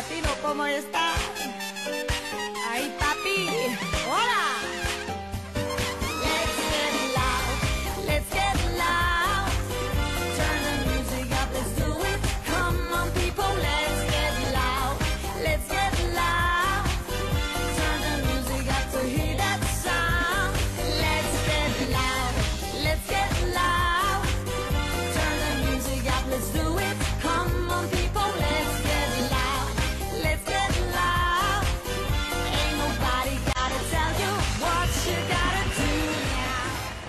Latino, ¿cómo está? Ay, papi, hola. Let's get loud, let's get loud. Turn the music up, let's do it. Come on, people, let's get loud, let's get loud. Turn the music up to hear that sound. Let's get loud, let's get loud. Turn the music up, let's do it. Come on, people, let's get loud, let's get loud. Ain't nobody gotta tell you what you gotta do now.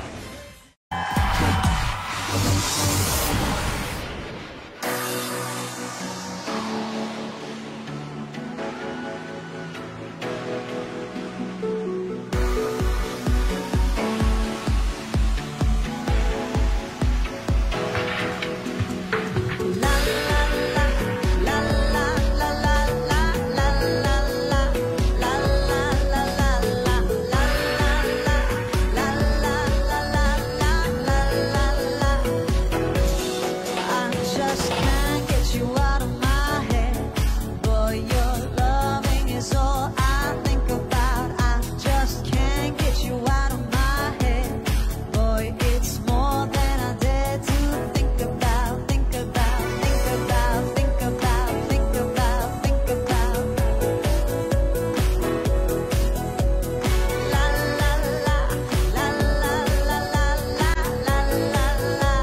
I just can't get you out of my head. Boy, your loving is all I think about. I just can't get you out of my head. Boy, it's more than I dare to think about, think about, think about, think about, think about, think about. La la la, la la la la la la la la.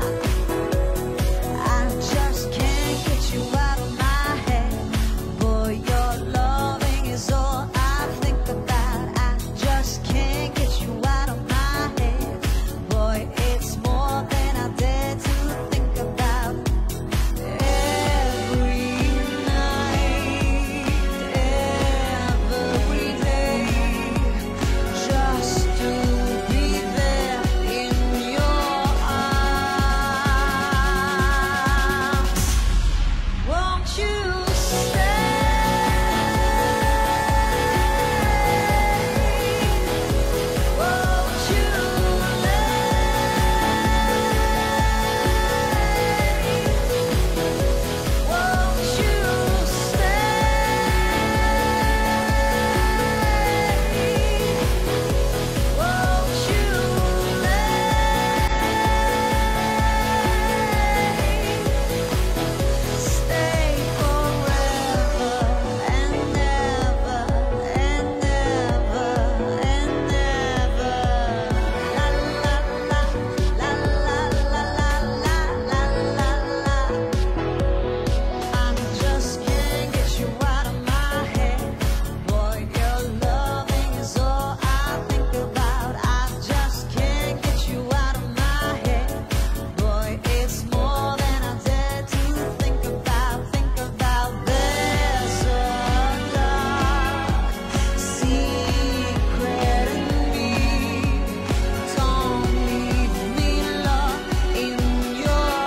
I just can't get you out of my head. Boy, your loving is all I think about. I just can't get you out of my head. Boy, it's more than I dare to think about. Every night, every day, just to be there in your arms. Won't you stay? Won't you lay? Won't you stay? Won't you lay? Stay forever and never and never and never. La la la, la la la la la la la la. I just can't get you out of my head. Boy, your loving is all I think about. I just can't get you out of my head. Boy, it's more than I dare to think about, think about. There's a dark secret in me. Don't leave me locked in your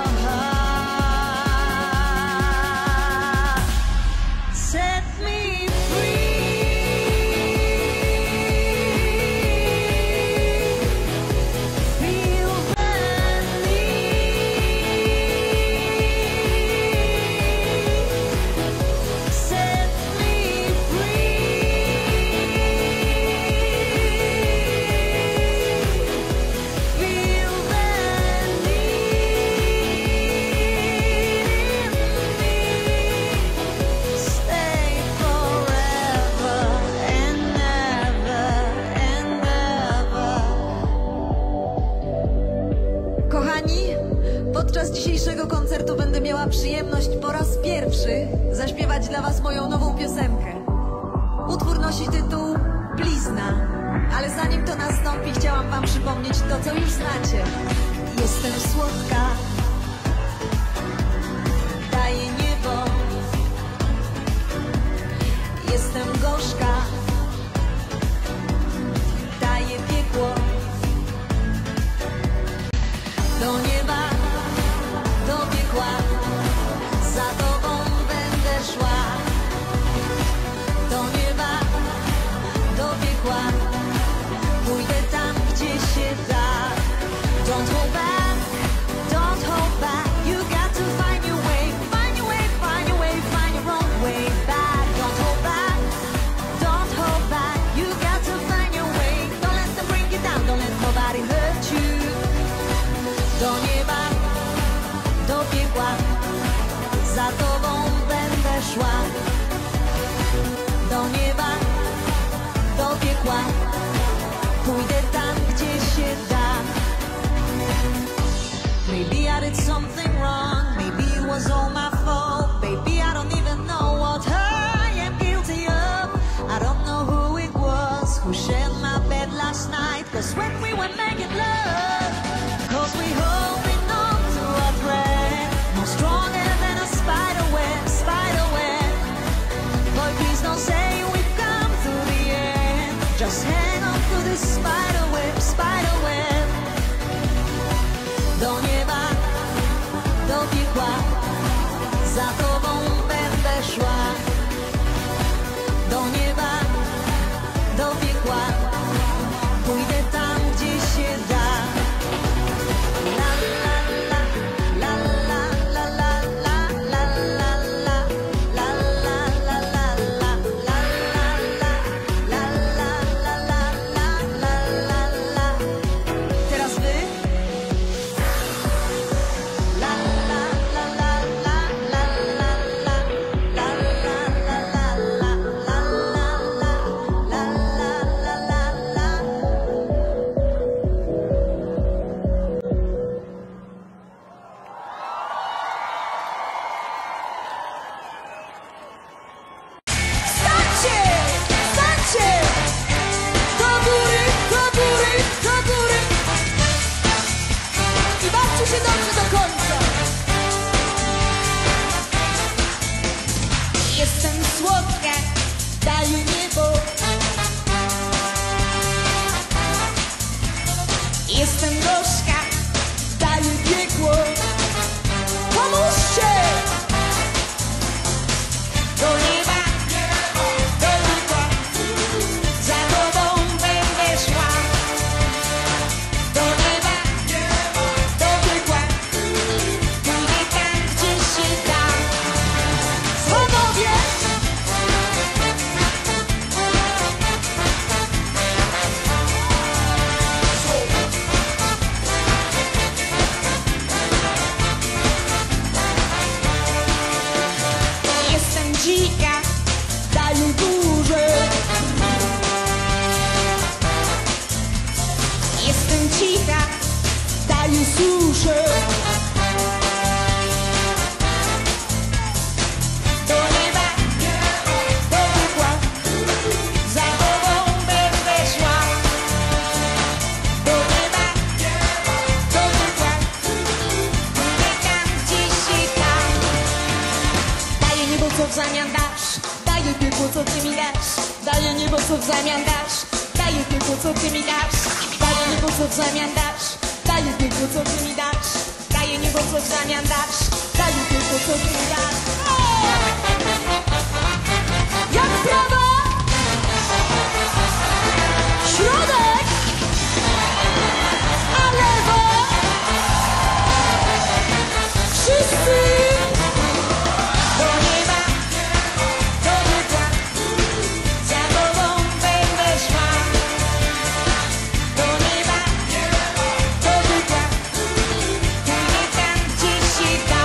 heart. Set me free. Feel the need. Set me free. Feel the need. Stay forever and never and never. Kochani, podczas dzisiejszego koncertu będę miała przyjemność po raz pierwszy zaśpiewać dla was moją nową piosenkę. Utwór nosi tytuł Blizna, ale zanim to nastąpi, chciałam wam przypomnieć to, co już znacie. Jestem słodka, daję niebo. Jestem gorzka, daję piekło. Do nieba, do piekła, za tobą będę szła. Do nieba, do piekła, pójdę tam, gdzie się da. Don't hold back, don't hold back. You got to find your way, find your way, find your way, find your own way back. pójdę tam, gdzie się da. Maybe I did something wrong, maybe it was all my fault, baby I don't even know what I am guilty of. I don't know who it was who shared my bed last night, cause when we were making love, cause we holding on to our thread, no stronger than a spider web, spider web. Boy, please don't say we've come to the end, just hang on to this spider web, spider web. Do nieba, do piekła, za tobą będę szła. Do nieba, do piekła, pójdę tam, gdzie się da. La la la, la la la la la la la la, la la la la la, la la la, la la la la la la. Teraz wy. La la la la la la la la, la la la la la, la la la la la. Stańcie! Stańcie! Do góry, do góry, do góry! I bawcie się dobrze do końca! Jestem słodka, daję niebo. Jestem gorzka, daję piekło. Pomóżcie! Do nieba, do piekła, za tobą będę szła. Do nieba, do piekła, pójdę tam, gdzie się da. Panowie! Jestem dzika, daję górze. Jestem cicha, daję suszę. Do nieba, do piekła, za tobą będę szła. Do nieba, do piekła, pójdę tam, gdzie się da. Daję niebo, co w zamian dasz. Daję piekło, co ty mi dasz. Daję niebo, co w zamian dasz. Daję piekło, co ty mi dasz. Daję niebo, co w zamian dasz. Daję piekło, co ty mi dasz. Daję niebo, co w zamian dasz. Daję piekło, co ty mi dasz. Jak prawa? Środek? A lewo? Wszyscy? Do nieba, do piekła, za tobą będę szła. Do nieba, do piekła, pójdę tam, gdzie się da.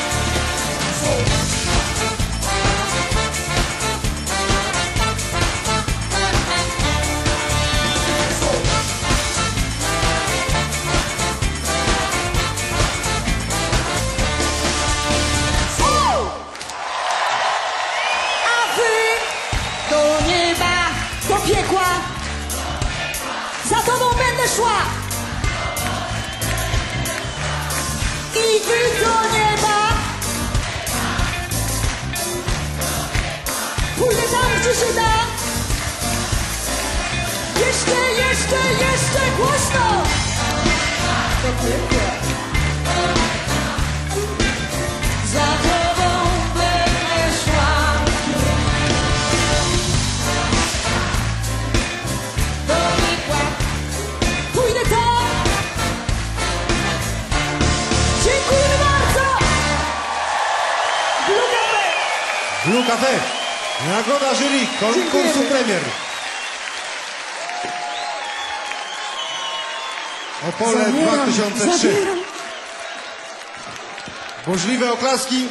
A wy do nieba, do piekła, za tobą będę szła. I wy do nieba, pójdę tam, gdzie się da. Jeszcze głośno. Do piekła. Za tobą będę szła. Do piekła, pójdę tam. Dziękujemy bardzo. Blue Cafe. Nagroda jury konkursu premier. Opole 2003. Burzliwe oklaski.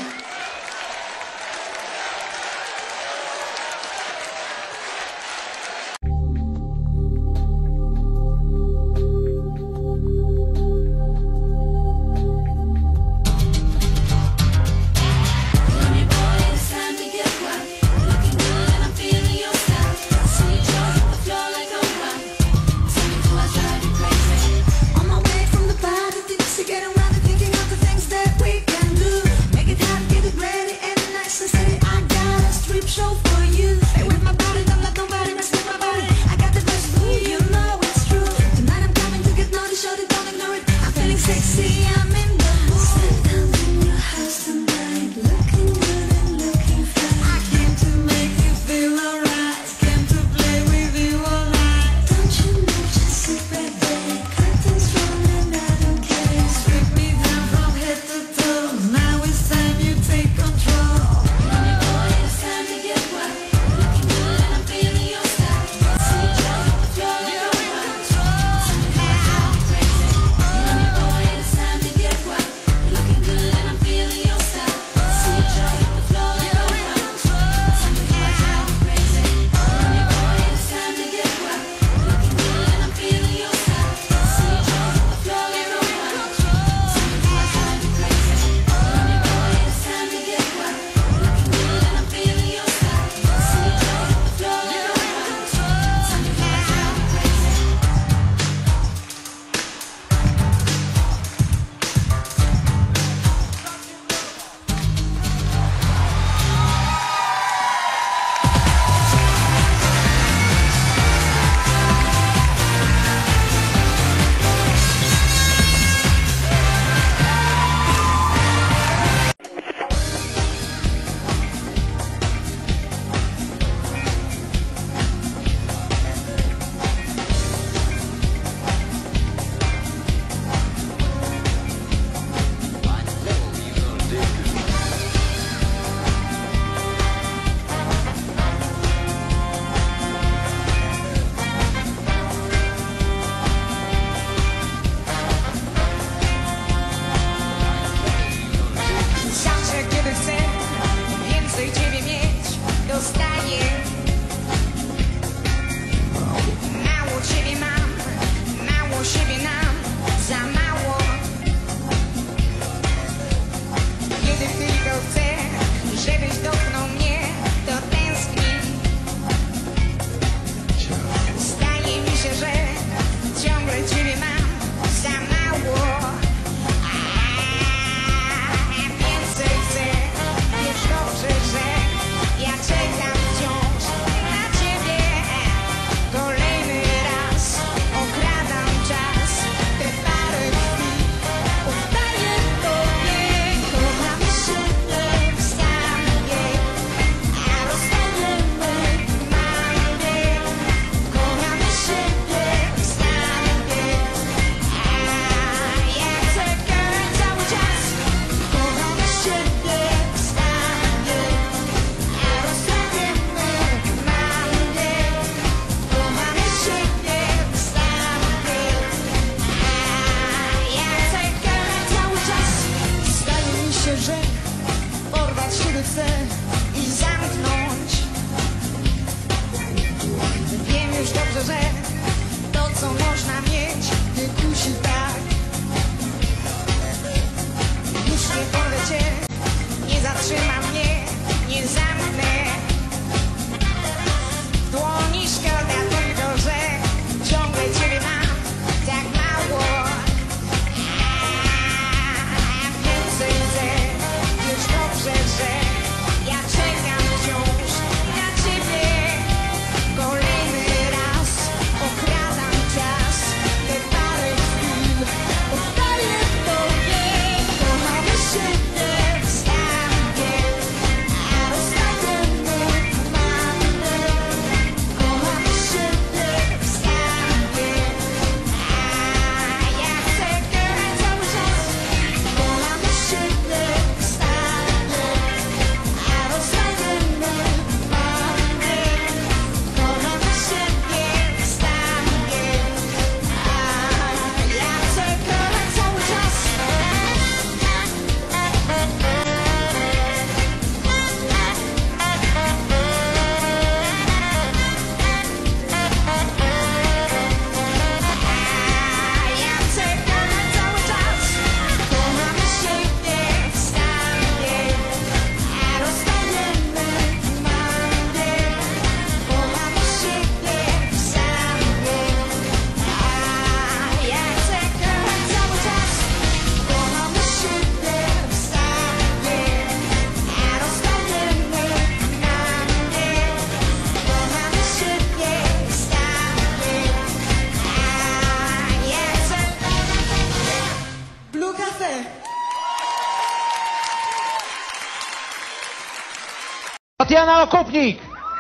Tatiana Okopnik.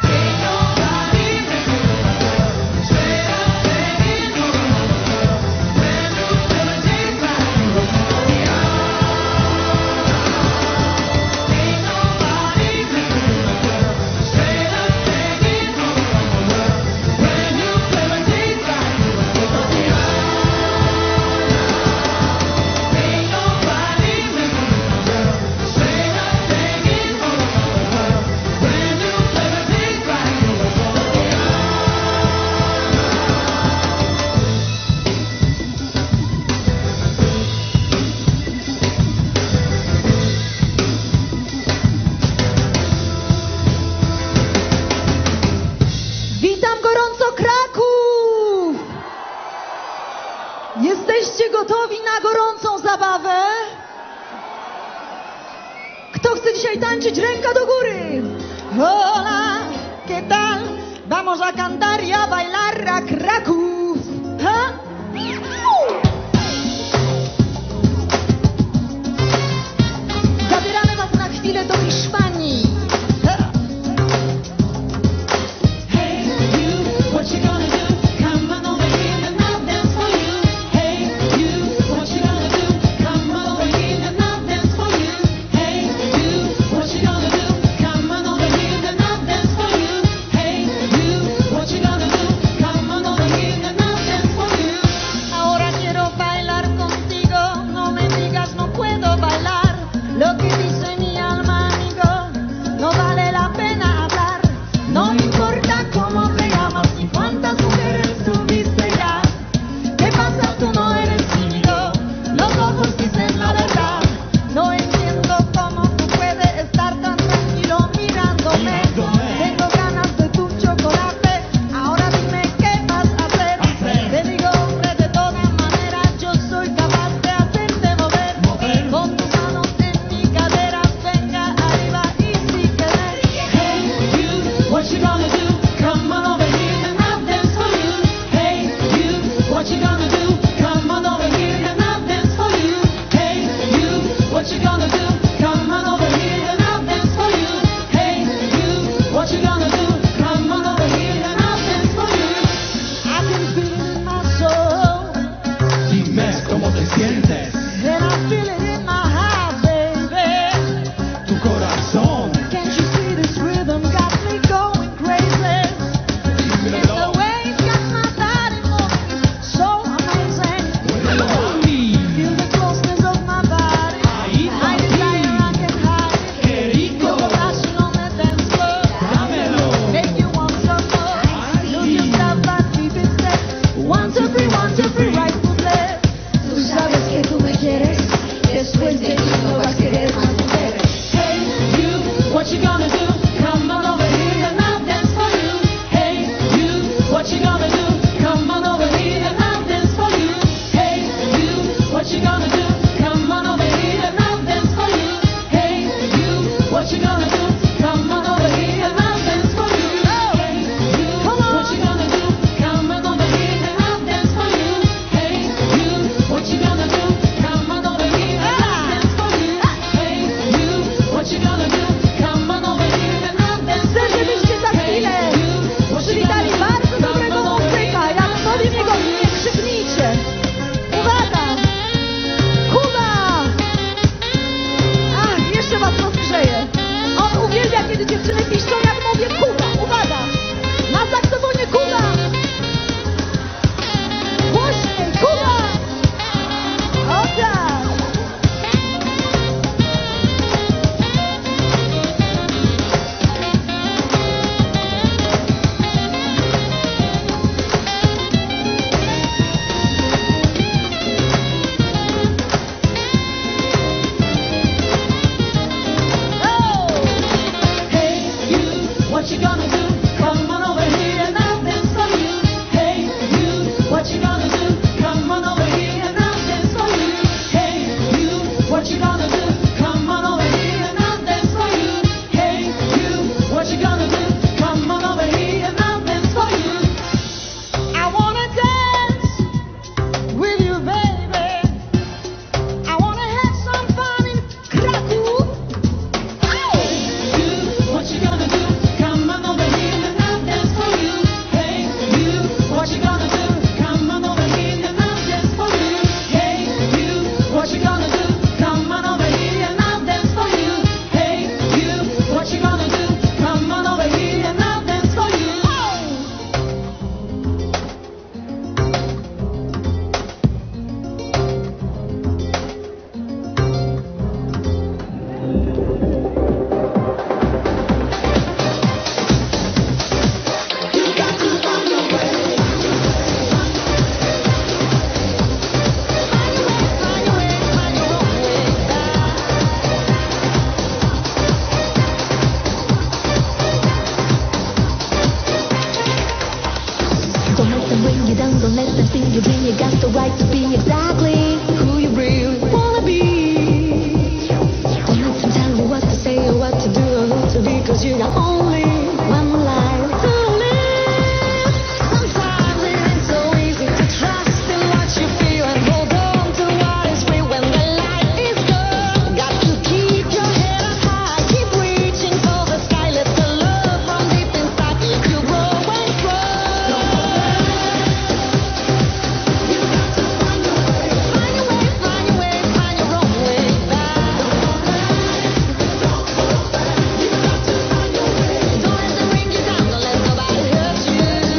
Witam gorąco Kraków! Jesteście gotowi na gorącą zabawę? Kto chce dzisiaj tańczyć? Ręka do góry! Hola, ¿qué tal? Vamos a cantar y a bailar a Kraków! Ha? Zabieramy was na chwilę do Hiszpanii! Ha? Hey, you, what you gonna do? Come on over here and I'll dance for you. Hey, you, what you gonna do? Come on over here and I'll dance for you. Hey, you, what you gonna do? Come on over here and I'll dance for you. Hey, you, what you gonna do? Come on over here. bring you down, don't let them sting you, dream. You got the right to be exactly who you really wanna be. Don't let them tell you what to say or what to do or who to be, cause you got only one life to live. Sometimes it ain't so easy to trust in what you feel and hold on to what is real when the light is gone. Got to keep your head up high, keep reaching for the sky, let the love from deep inside you grow and grow. Find your way, find your own way back. Don't let them bring you down, don't let nobody hurt you.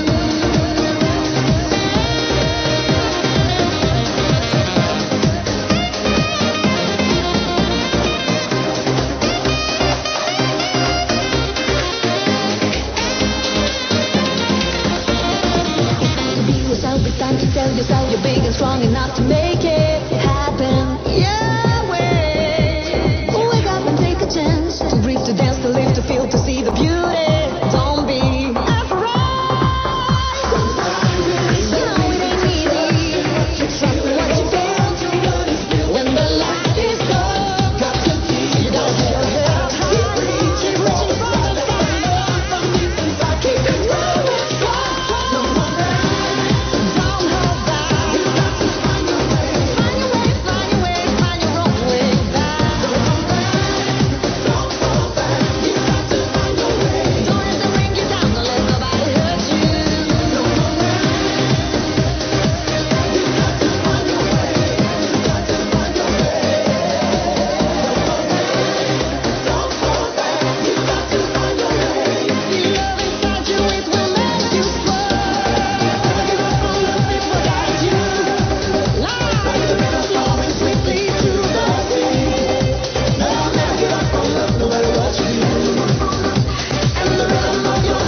To be yourself, it's time to tell yourself you're big and strong enough to make it happen. Yeah, wait. Wake up and take a chance to breathe, to dance, to live, to feel, to see the beauty. Don't be afraid. You know it ain't easy. Trust what you feel when the light is gone. You gotta keep your head up high, keep reaching for the sky. Keep it rolling strong. Don't hold back. Find your way, find your own way back. Don't let them bring you down, don't let nobody hurt you. Love inside you, it will make you soar. It will guide you. Life flowing swiftly to the sea. Never give up on love, no matter what you do. And the rhythm of your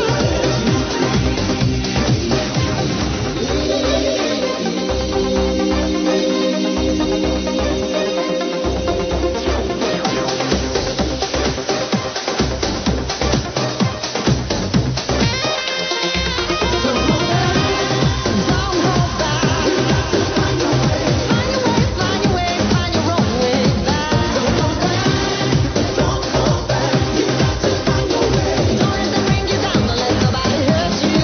Don't hold back. Find your way, find your own way back. Don't let them bring you down, don't let nobody hurt you.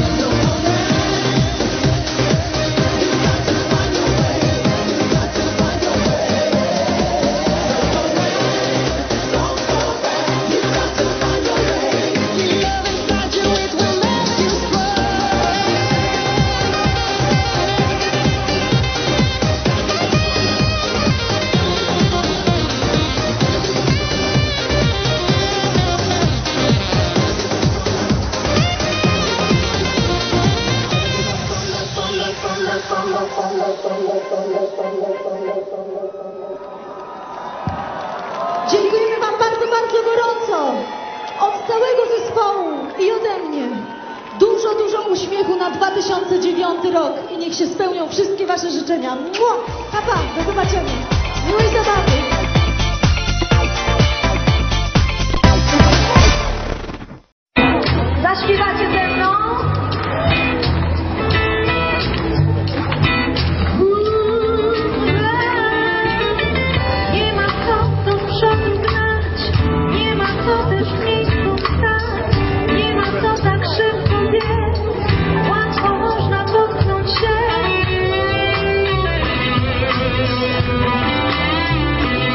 Love inside you, it will make you soar. Dziękujemy Wam bardzo, bardzo gorąco. Od całego zespołu i ode mnie. Dużo, dużo uśmiechu na 2009 rok i niech się spełnią wszystkie Wasze życzenia. Mua! Pa, pa, do zobaczenia. Miłej zabawy. Zaśpiewacie ze mną? Nie ma co do przodu gnać, nie ma co też w miejscu stać, nie ma co tak szybko biec, łatwo można potknąć się.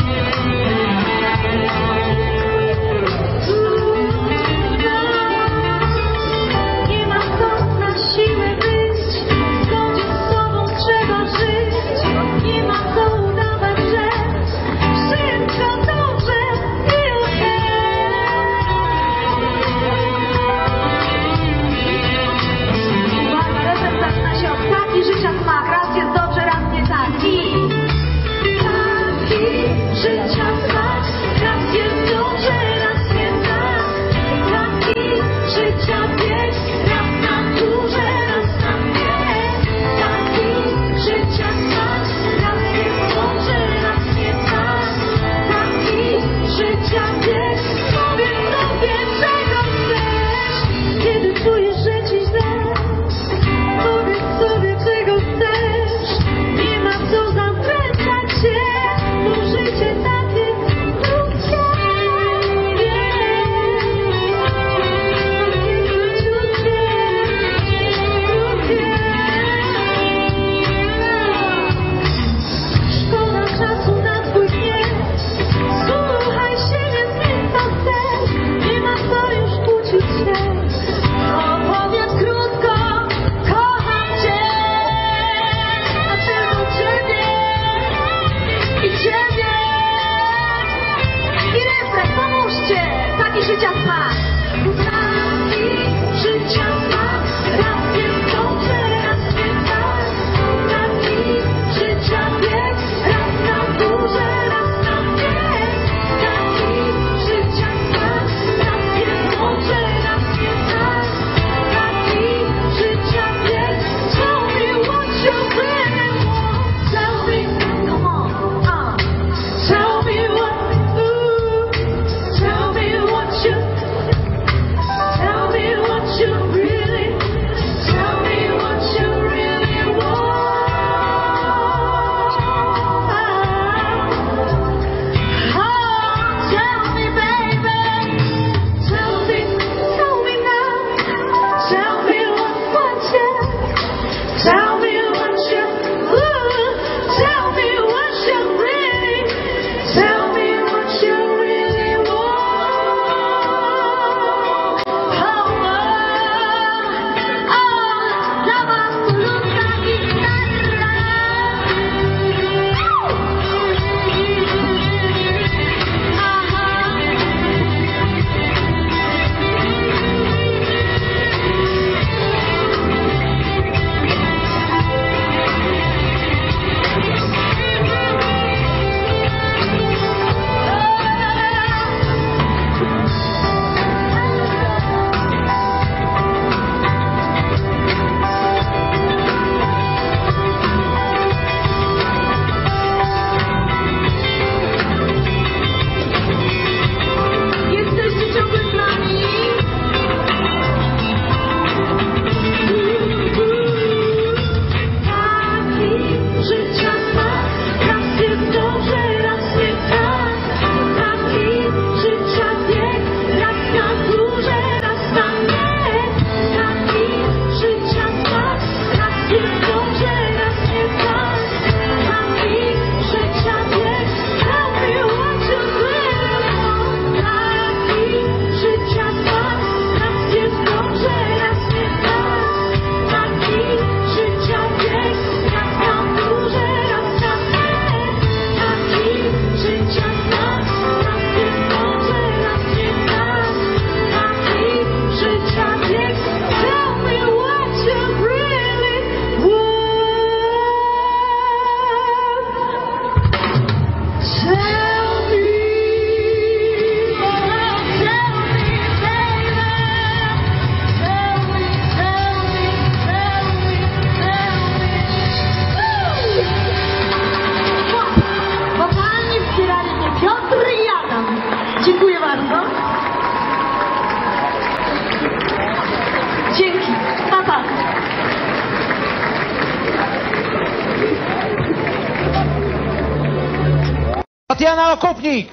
Tatiana Okopnik.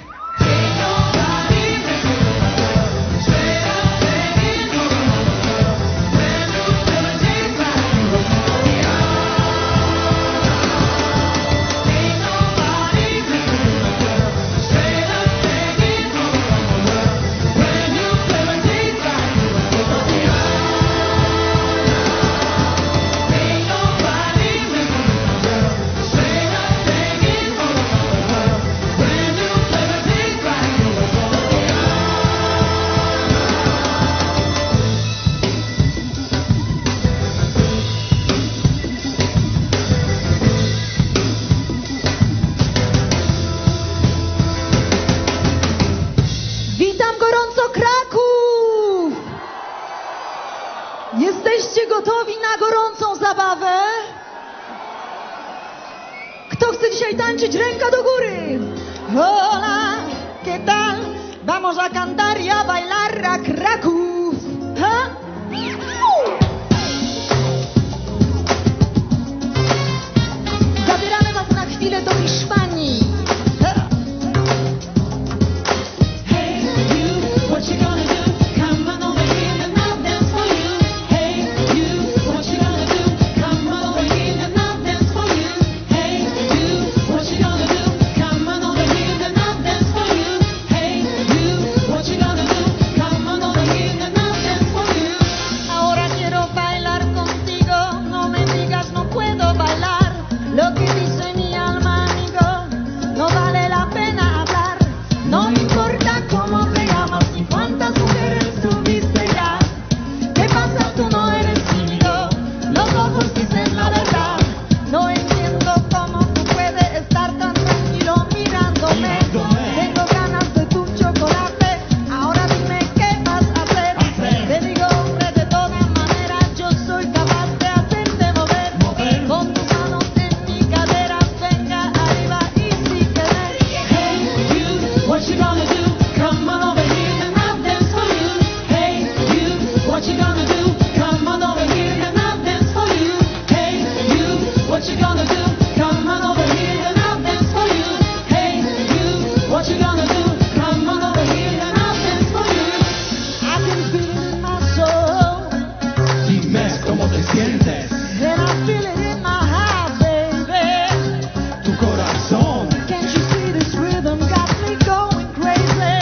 Witam gorąco Kraków! Jesteście gotowi na gorącą zabawę? Kto chce dzisiaj tańczyć? Ręka do góry! Hola, ¿qué tal? Vamos a cantar y a bailar a Kraków! Ha? Zabieramy was na chwilę do Hiszpanii. Ha? Hey, you, what you gonna do? Come on over here and I'll dance for you. Hey, you, what you gonna do? Come on over here and I'll dance for you. Hey, you, what you gonna do? Come on over here and I'll dance for you. Hey, you, what you gonna do? Come on over here and I'll dance for you. Ahora quiero bailar contigo, no me digas no puedo bailar. Lo que dice mi alma, amigo, no vale la pena hablar. No me importa cómo te llamas ni cuántas mujeres tuviste ya. ¿Qué pasa? Tú no eres tímido, los ojos dicen la verdad. No entiendo cómo tú puedes estar tan tranquilo mirándome. Tengo ganas de tu chocolate, ahora dime qué vas a hacer. Te digo, hombre, de todas maneras yo soy capaz de hacerte mover. Con tus manos en mi cadera, venga arriba y sígueme. Hey, you, what you gonna do? Come on over here and I'll dance for you. Hey, you, what you gonna do? Come on over here and I'll dance for you. Hey, you, what you gonna do? Come on over here and I'll dance for you. Hey, you, what you gonna do? Come on over here and I'll dance for you. I can feel it in my soul, Dime cómo te sientes, and I feel it in my heart, baby. tu corazón. Can't you see this rhythm got me going crazy?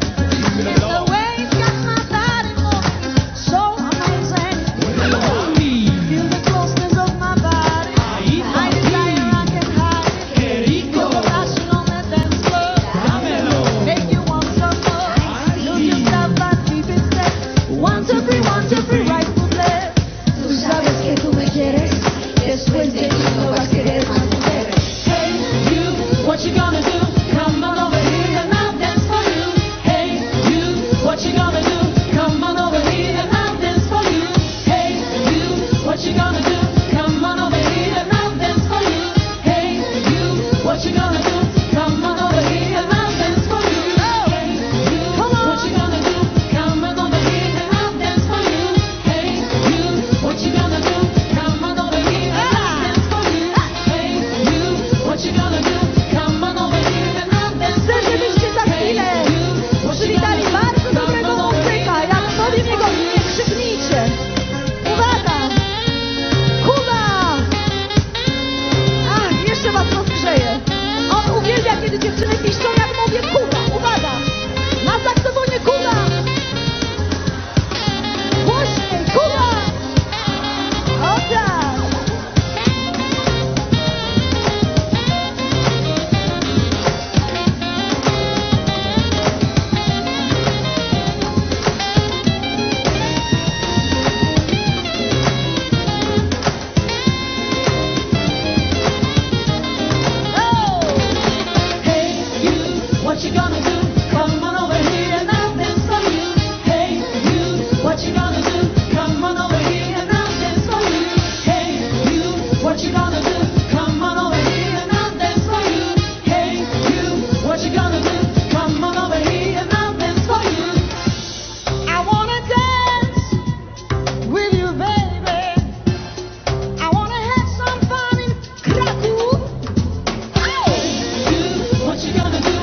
And the way it's got my body moving is so amazing. Muévelo, mami. Feel the closeness of my body. Ahí, I desire I can hide it. Qué rico. Feel the passion on the dance floor. Dámelo. Make you want some more. Lose yourself and keep it set. 1, 2, 3, 1, 2, 3, right foot left. Tú sabes que tú me quieres. Después de ti no vas a querer más mujeres. Hey, you, what you gonna do? Come on over here and I'll dance for you. Hey, you, what you gonna do? Come on over here and I'll dance for you. Hey, you, what you gonna do? Come on over here and I'll dance for you. Hey, you, what you gonna do? Come on over here and I'll dance for you. Hey, you, what you gonna do? Come on over here and I'll dance for you. Hey, you, what you gonna do? Come on over here and I'll dance for you. Hey, you, what you gonna do? Come on over here and I'll dance for Chcę, you. żebyście za chwilę przywitali bardzo dobrego muzyka. Jak sobie niego nie krzyknijcie. Uwaga! Kuba! Ach, jeszcze was rozgrzeję. On uwielbia, kiedy dziewczyny piszczą, jak mówię Kuba. Uwaga! Na saksofonie Kuba! Głośniej! Kuba! O tak! Hey, you, what you gonna do? Come on over here and I'll dance for you. Hey, you, what you gonna do? Come on over here and I'll dance for you. Hey, you, what you gonna do? Come on over here and I'll dance for you. Hey, you, what you gonna do? Come on over here and I'll dance for you. I wanna dance with you, baby. I wanna have some fun in Kraków. You, what you gonna do?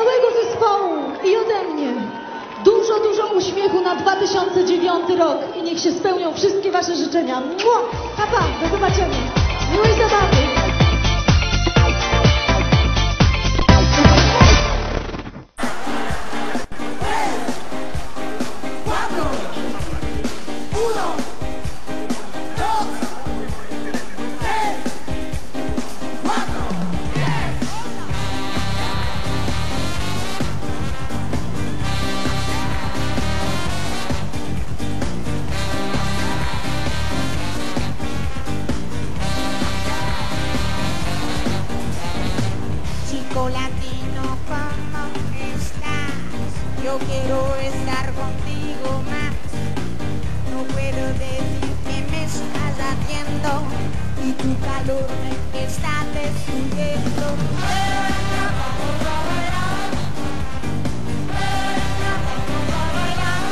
całego zespołu i ode mnie dużo, dużo uśmiechu na 2009 rok i niech się spełnią wszystkie wasze życzenia. Mua! Pa, pa, do zobaczenia. Miłej zabawy. Chico latino, ¿cómo estás? Yo quiero estar contigo más. No puedo decir que me estás haciendo y tu calor me está destruyendo. Venga, vamos a bailar. Venga, vamos a bailar.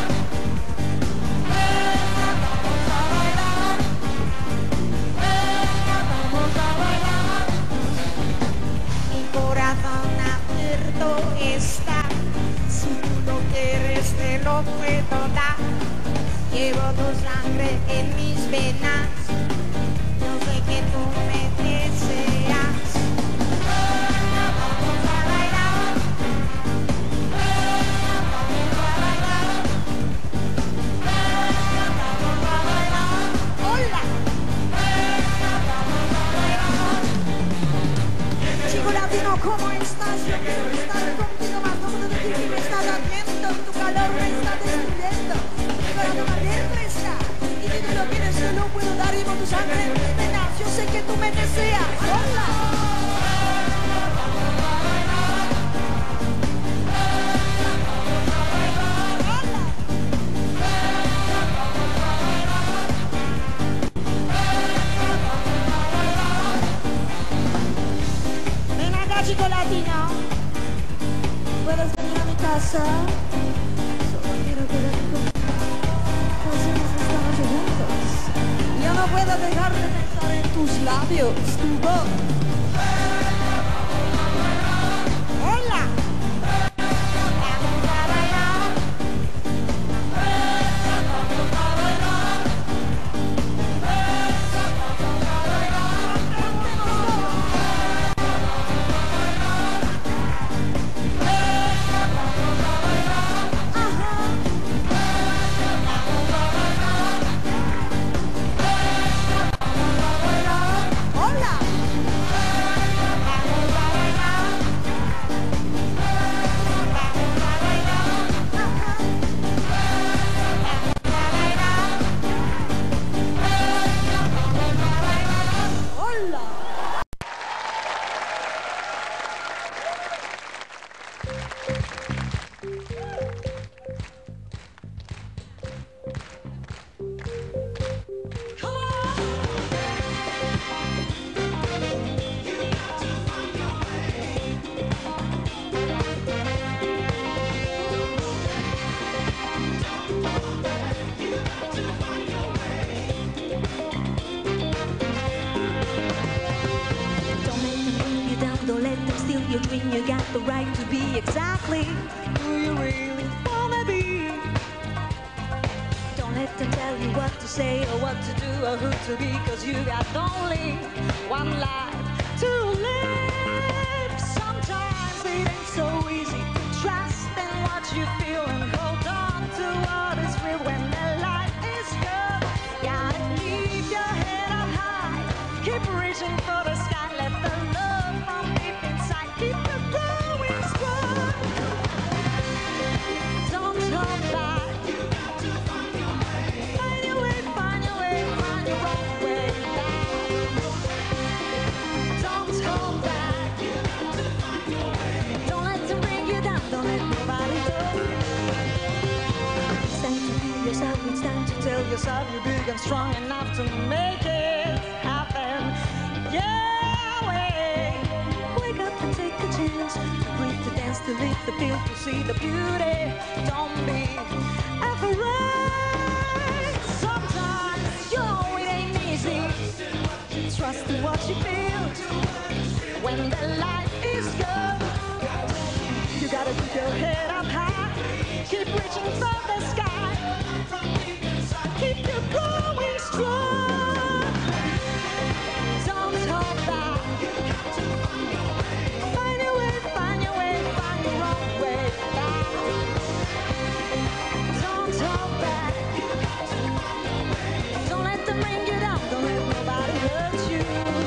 Venga, vamos a bailar. Venga, vamos a bailar. Mi corazón abierto está. Si tú lo quieres te lo puedo dar. Llevo tu sangre en mis venas. Yo sé que tú me deseas. Venga, vamos a bailar. Venga, vamos a bailar. Venga, vamos a bailar. Hola. Venga, vamos a bailar. Chico latino, ¿cómo estás? Yo quiero estar contigo más. No puedo decir que me estás haciendo. Tu calor me está destruyendo. Mi corazón abierto está. Y si tú lo quieres, te lo puedo dar. Y con tu sangre en mis venas, yo sé que tú me deseas. ¡Hola! Ven acá, chico latino. ¿Puedes venir a mi casa? Solo quiero quedar contigo. Pasemos esta noche juntos. Yo no puedo dejar de pensar en tus labios, tu voz. ¡Hola! Vamos a bailar. Vamos a bailar. Vamos a bailar. ¡Hola! Vamos a bailar. Vamos a bailar. Vamos a bailar. Vamos a bailar. ¡Hola! Don't let them bring you down, don't let them steal your dream. You got the right to be exactly who you really wanna be. Don't let them tell you what to say or what to do or who to be, cause you got only one life to live. Sometimes it ain't so easy to trust in what you feel and hold on to what is real when the life is good. Gotta keep your head up high, keep reaching for the sky, let the love from deep inside keep it growing strong. Don't hold back. Find your way, find your way, find your own way back. Don't hold back. Don't let them bring you down, don't let nobody do. It's time to be yourself, it's time to tell yourself you're big and strong enough to make it happen. Yeah, wake up and take a chance to breathe, to dance, to live, to feel, to see the beauty. Don't be afraid. Sometimes you know it ain't easy. Trust in what you feel when the life is good. You gotta keep your head up high. Keep reaching for the sky. Keep you going strong. Don't hold back. Find your way, find your way, find your own way back. Don't hold back. Don't let them bring you down. Don't let nobody hurt you.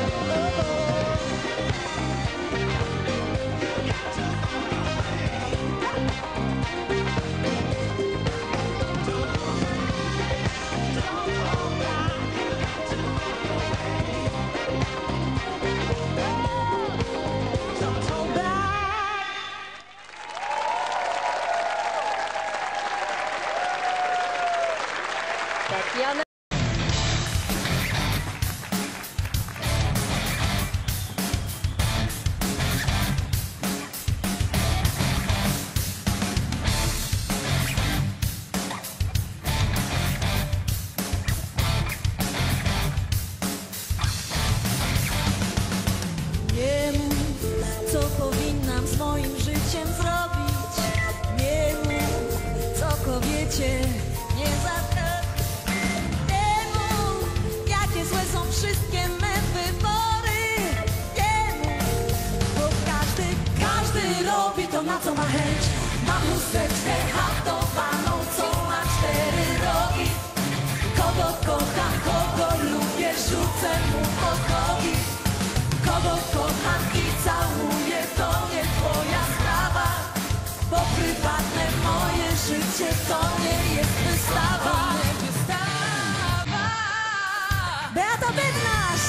Don't hold back. Tatiana. Nie mów, co powinnam z moim życiem zrobić. Nie mów, co kobiecie nie zatrafi. Nie mów, jakie złe są wszystkie me wybory. Nie mów, bo każdy robi to, na co ma chęć. Mam chusteczkę haftowaną, co ma 4 rogi. Kogo kocham, kogo lubię, rzucę mu pod nogi. Kogo kocham i całuję, to nie twoja sprawa. Bo prywatne moje życie to nie jest wystawa. Beata Bednarz!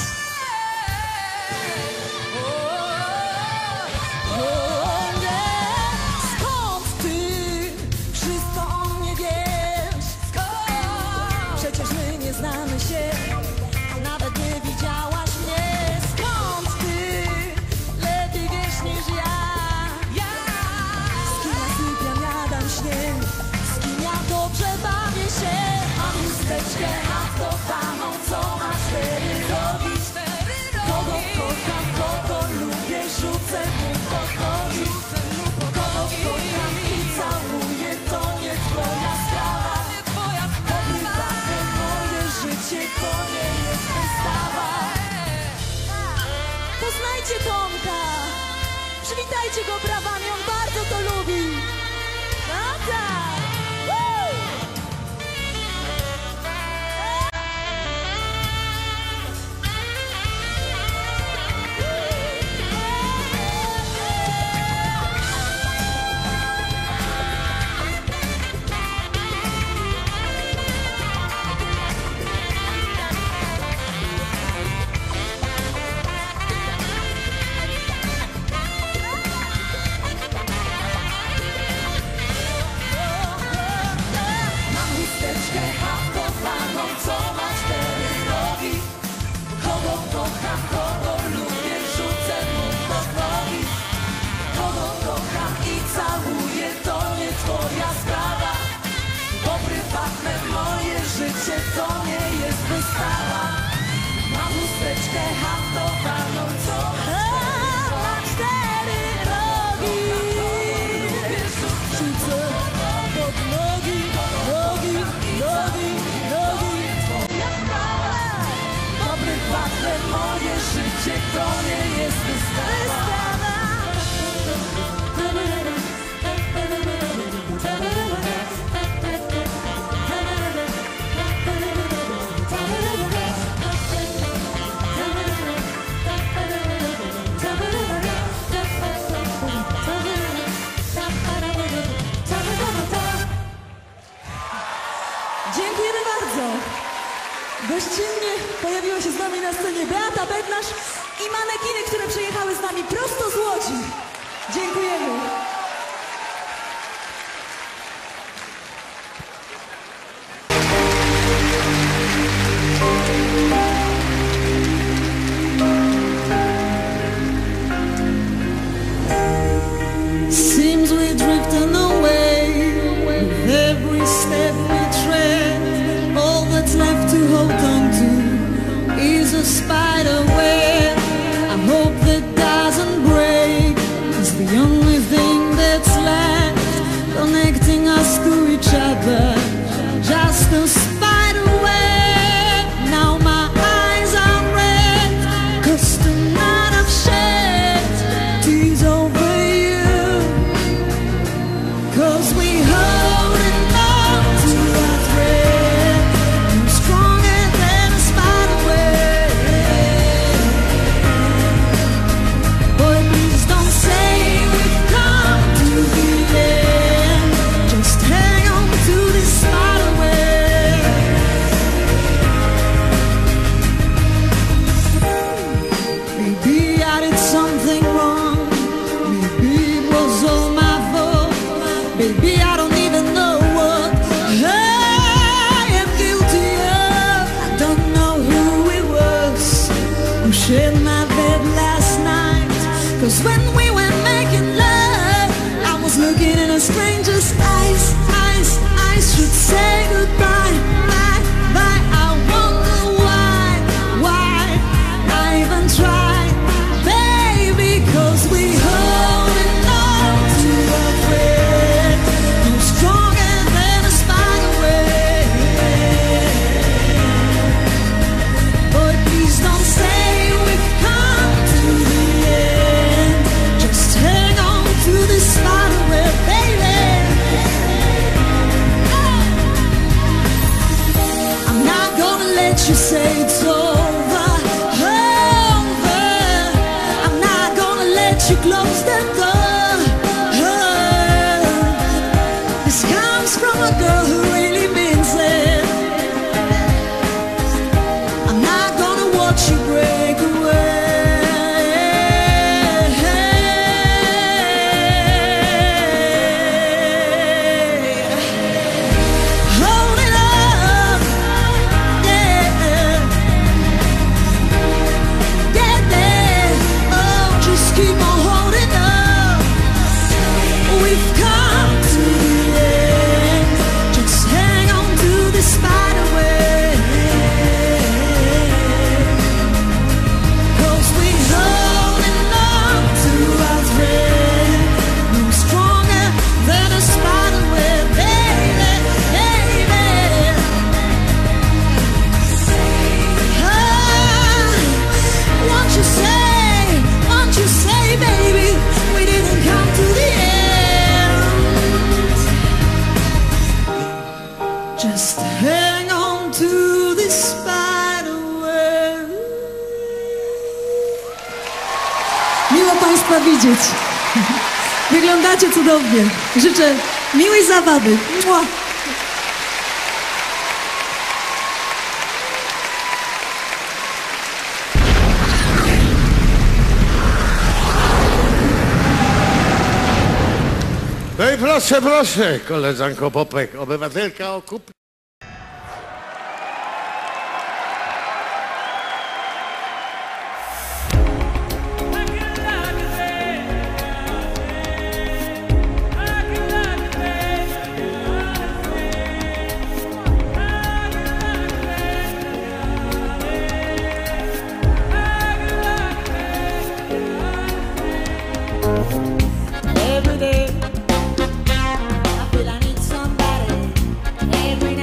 O nie! Skąd ty wszystko o mnie wiesz? Przecież my nie znamy się, nawet nie widziałaś mnie. Skąd ty lepiej wiesz niż ja? Z kim ja sypiam, jadam śnie, z kim ja dobrze bawię się. Mam chusteczkę haftowaną, co ma 4 rogi. Kogo kocham, kogo lubię, rzucę mu pod nogi. Kogo kocham i całuję, to nie twoja sprawa. To prywatne moje życie, to nie jest wystawa. Poznajcie Tomka, przywitajcie go brawami, on bardzo to lubi. No tak! Woo! Mam chusteczkę haftowaną, co ma 4 rogi. Kogo kocham, kogo lubię, rzucę mu pod nogi. Kogo kocham i całuję, to nie twoja sprawa. Bo prywatne moje życie to nie jest wystawa. Mam chusteczkę haftowaną, co ma 4 rogi. Rzucę pod nogi, nogi, nogi, nogi. Twoja sprawa. Bo prywatne moje życie to nie jest wystawa. Dziękujemy bardzo. Gościnnie pojawiła się z nami na scenie Beata Bednarz i manekiny, które przyjechały z nami prosto z Łodzi. Dziękujemy. Seems we're drifting away with every step we tread. All that's left to hold on to is a spider web. I hope that doesn't break, 'cause the only thing said last night. 'Cause when we were making love, I was looking in a stranger's eyes, eyes, eyes. Should say goodbye, bye, bye. I wonder why I even tried, baby. 'Cause we holding on to a thread, no stronger than a spider web. Boy, please don't say we've come to the end. Just hang on to this spider web, baby. I'm not gonna let you say it's over, over. I'm not gonna let you close the door. This comes from a girl who really means it. I'm not gonna watch you break away. Hold it up, yeah, yeah. Oh, just keep on holding up. We've come to the end. Just hang on to the spider web. 'Cause we're holding on to our thread. No stronger than a spider web, baby, baby. Won't you say, baby, we didn't come to the end. Just hang on to this spider web. Miło Państwa widzieć. Wyglądacie cudownie. Życzę miłej zabawy. Mua. No i proszę, proszę, koleżanko Popek, obywatelka okup. Every day I feel I need somebody. Every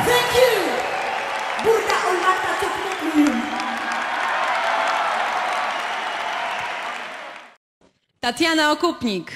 Thank you. Burada olmakta çok mutluyum. Tatiana Okupnik.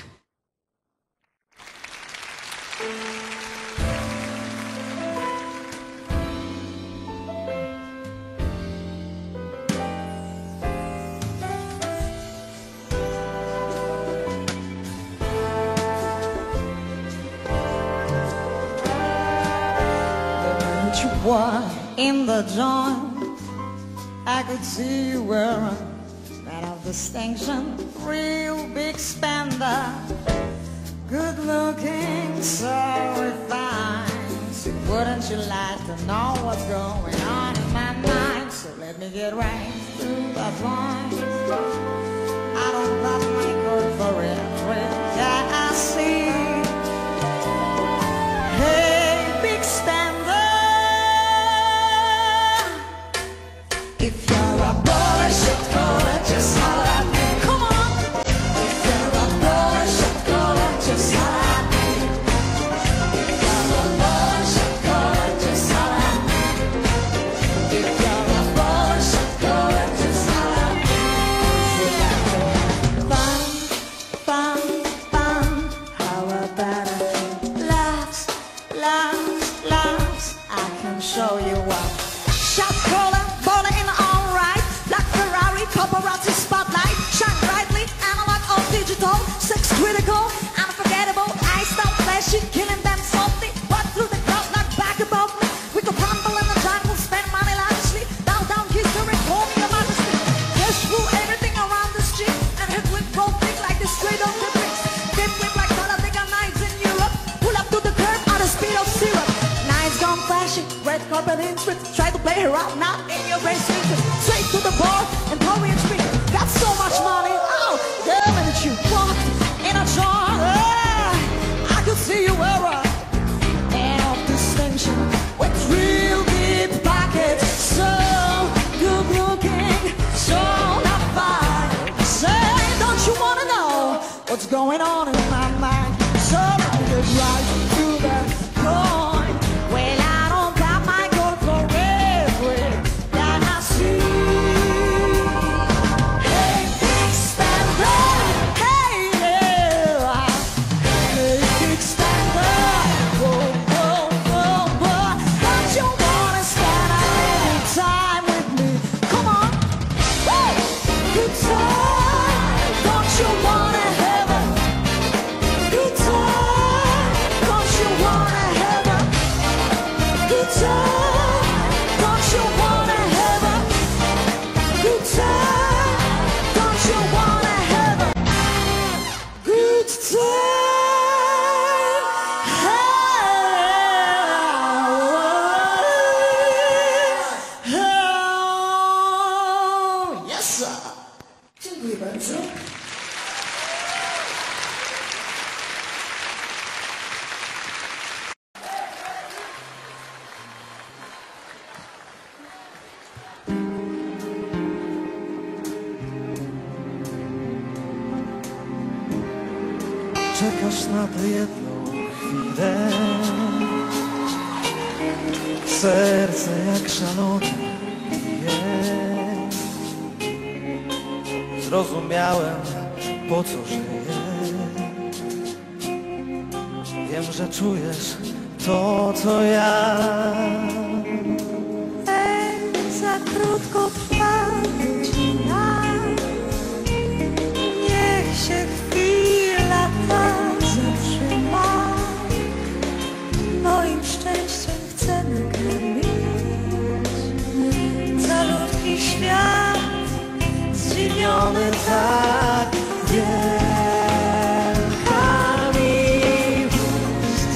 You were in the joint, I could see you were man of distinction, real big spender, good looking, so refined. So wouldn't you like to know what's going on in my mind? So let me get right to the point. I don't got my code for every guy I see. Hey, big spender. If you're a bullshit caller, just holler at me. Come on. If you're a bullshit caller, just holler at me. If you're a bullshit caller, just holler at me. If you're a bullshit caller, just holler at me. Fun, fun, fun. How about a few laughs, laughs, laughs? I can show you what. Shot caller. Paparazzi spotlight, shine brightly, analog or digital, sex critical, unforgettable, eyes down flashy, killing them softly, but through the crowd like back above me, we could rumble in the jungle, spend money lavishly, bow down history, call me a majesty, dash through everything around the street, and hit with roll big like the straight on the bricks, dip whip like Talladega Nights in Europe, pull up to the curb at the speed of syrup, nights gone flashy, red carpet interest, try to play her out, not in your race interest, straight to the bar, and Korean street, got so much money, oh, the minute you walked in a jar, I could see you were a man of distinction, with real deep pockets, so good looking, so not fine, say, don't you wanna know what's going on in my mind, so let me get right to that point, well, I don't got my goal for every that I see. Dziękuję bardzo. Czekasz na tę jedną chwilę, serce jak szalone bije. Zrozumiałem, po co żyję. Wiem, że czujesz to, co ja. Za krótko trwa godzina, niech się chwila ta zatrzyma. Moim szczęściem chcemy karmić calutki świat, Zdziwiony tak wielka miłość.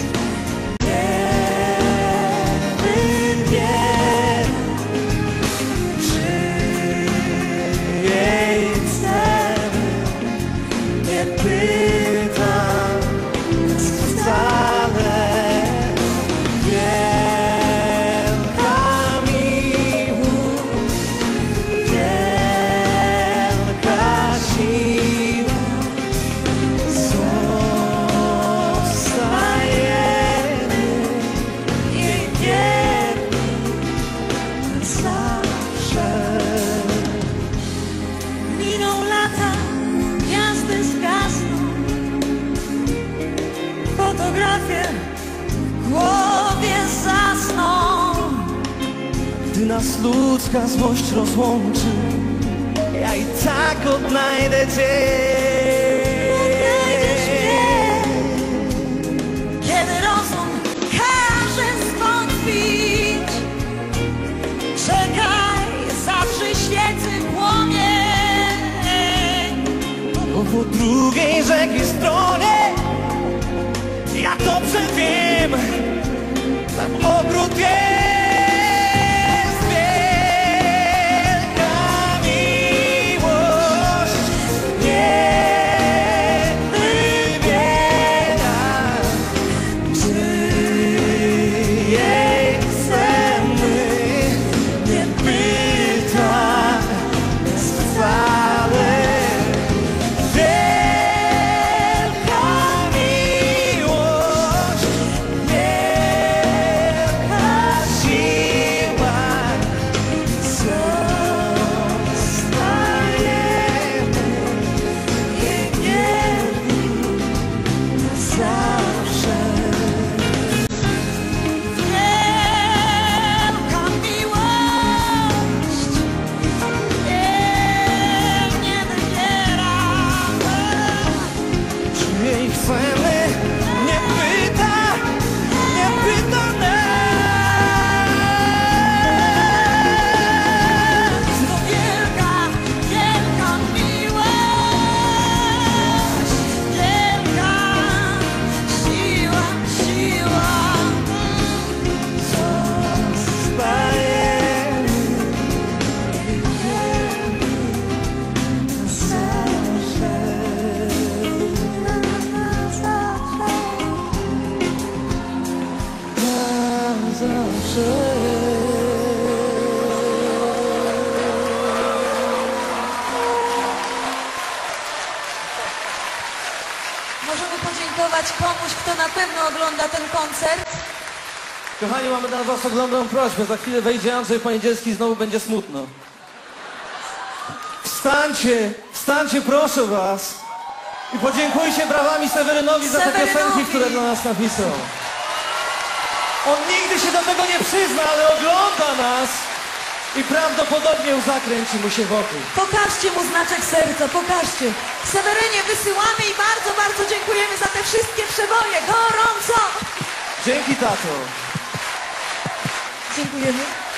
Niezbyt wiem, czy jej ceny nie pytam wcale. Wielka miłość, wielka siła. Gdy nas ludzka złość rozłączy, ja i tak odnajdę Cię. Kiedy rozum każe zwątpić, czekaj, zatrzyj świecy płomień. Bo po drugiej rzeki stronie ja dobrze wiem, tam ogród jest wielka miłość, nie wybiera, czy jej chcemy, nie pyta wcale. Wielka miłość, wielka siła, zostajemy jej wierni zawsze. Wielka miłość nie wybiera. Czy jej chcemy, nie pyta nas. To wielka, wielka miłość, wielka siła, siła. Zostajemy Możemy podziękować komuś, kto na pewno ogląda ten koncert. Kochani, mamy dla was ogromną prośbę. Za chwilę wejdzie Andrzej Poniedzielski i znowu będzie smutno. Wstańcie, proszę was. I podziękujcie brawami Sewerynowi za te Sewerynowi. piosenki, które dla nas napisał. On nigdy się do tego nie przyzna, ale ogląda nas i prawdopodobnie zakręci mu się wokół. Pokażcie mu znaczek serca, pokażcie. Sewerynie, wysyłamy i bardzo, bardzo dziękujemy za te wszystkie przeboje. Gorąco! Dzięki, tato. Dziękujemy.